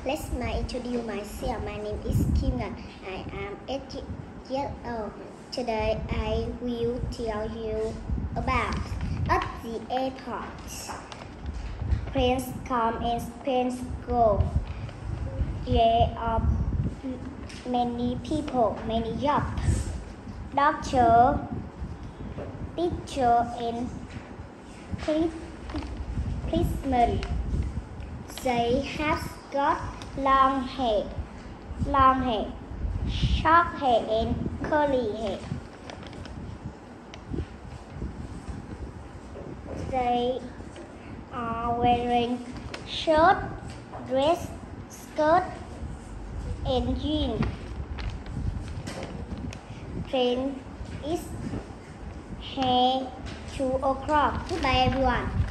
Let's introduce myself. My name is Ngân. I am 8 years old. Today I will tell you about at the airport. Planes come and planes go. There are many people, many jobs. Doctor, teacher, and policemen. They have got long hair, short hair, and curly hair. They are wearing shirt, dress, skirt, and jeans. Train is here 2 o'clock. Goodbye, everyone.